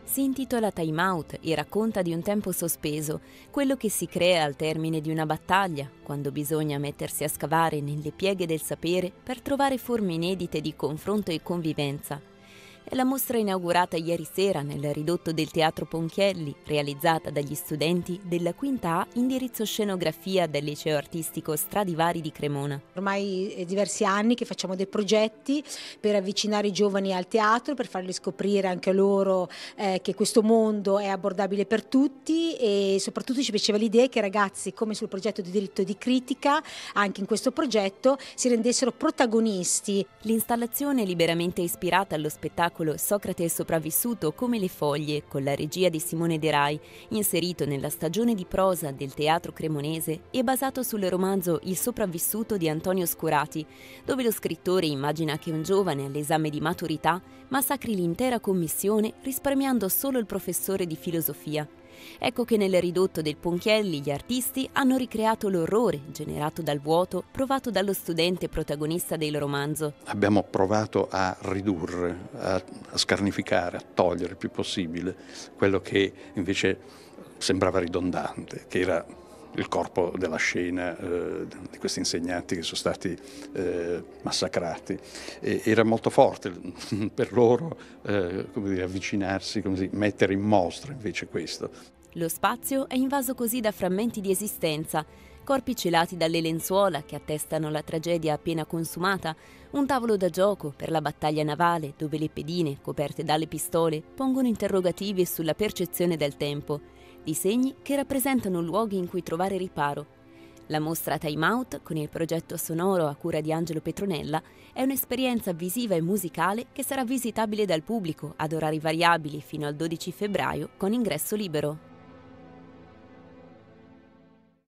Si intitola Time Out e racconta di un tempo sospeso, quello che si crea al termine di una battaglia, quando bisogna mettersi a scavare nelle pieghe del sapere per trovare forme inedite di confronto e convivenza. È la mostra inaugurata ieri sera nel ridotto del Teatro Ponchielli, realizzata dagli studenti della quinta A indirizzo scenografia del Liceo Artistico Stradivari di Cremona. Ormai è diversi anni che facciamo dei progetti per avvicinare i giovani al teatro, per farli scoprire anche loro che questo mondo è abbordabile per tutti, e soprattutto ci piaceva l'idea che i ragazzi, come sul progetto di diritto di critica, anche in questo progetto si rendessero protagonisti. L'installazione è liberamente ispirata allo spettacolo Socrate è sopravvissuto come le foglie, con la regia di Simone De Rai, inserito nella stagione di prosa del teatro cremonese e basato sul romanzo Il sopravvissuto di Antonio Scurati, dove lo scrittore immagina che un giovane all'esame di maturità massacri l'intera commissione risparmiando solo il professore di filosofia. Ecco che nel ridotto del Ponchielli gli artisti hanno ricreato l'orrore generato dal vuoto provato dallo studente protagonista del romanzo. Abbiamo provato a ridurre, a scarnificare, a togliere il più possibile quello che invece sembrava ridondante, che era il corpo della scena di questi insegnanti che sono stati massacrati. Era molto forte per loro avvicinarsi, mettere in mostra invece questo. Lo spazio è invaso così da frammenti di esistenza, corpi celati dalle lenzuola che attestano la tragedia appena consumata, un tavolo da gioco per la battaglia navale dove le pedine, coperte dalle pistole, pongono interrogativi sulla percezione del tempo, disegni che rappresentano luoghi in cui trovare riparo. La mostra Time Out, con il progetto sonoro a cura di Angelo Petronella, è un'esperienza visiva e musicale che sarà visitabile dal pubblico ad orari variabili fino al 12 febbraio con ingresso libero.